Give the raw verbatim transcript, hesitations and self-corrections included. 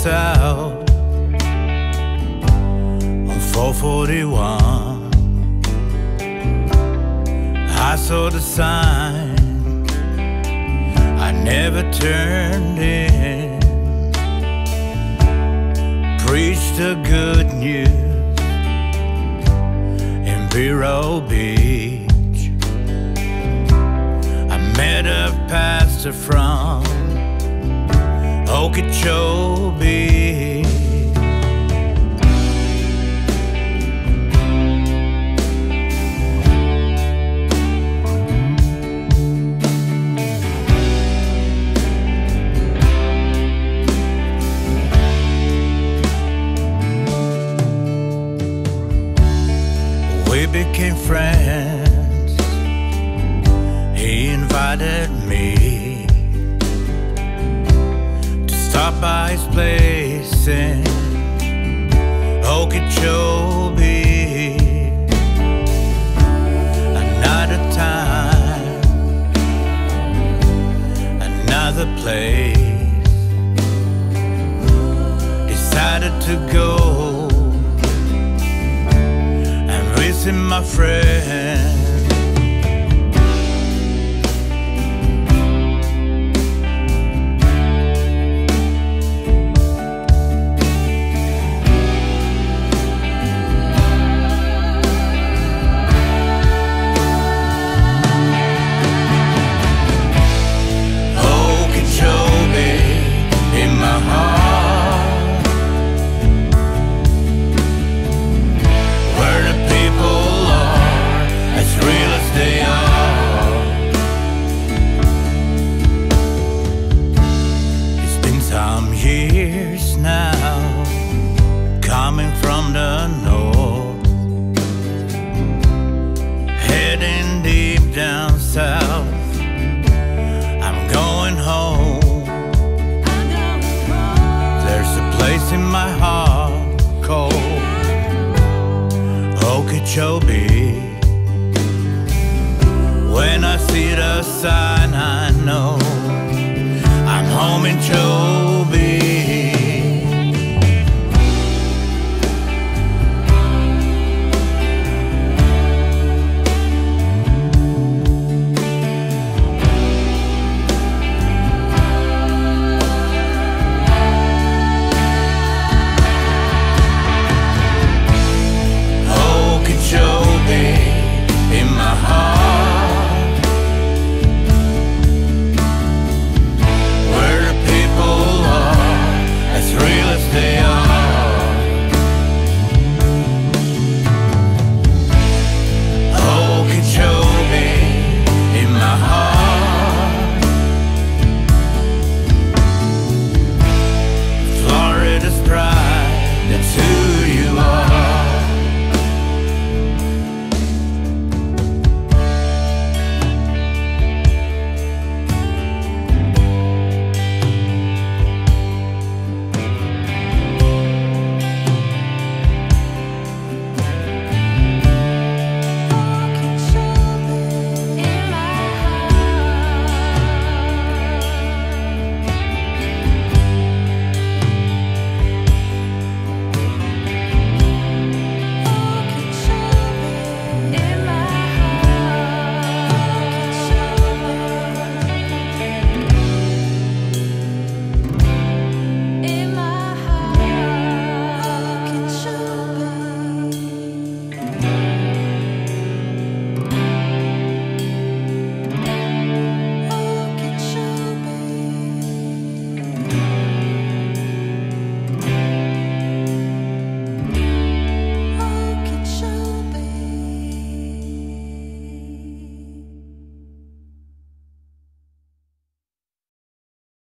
south on four forty-one. I saw the sign, I never turned in. Preached the good news in Vero Beach. I met a pastor from Okeechobee. We became friends. He invited me to stop by his place in Okeechobee. Another time, another place. Decided to go visit my friend. Okeechobee in my heart, where the people are as real as they are. It's been some years now, coming from the north, heading deep down south. I'm going home. There's a place in my heart called Okeechobee. When I see the sign, I know I'm home in Chobee.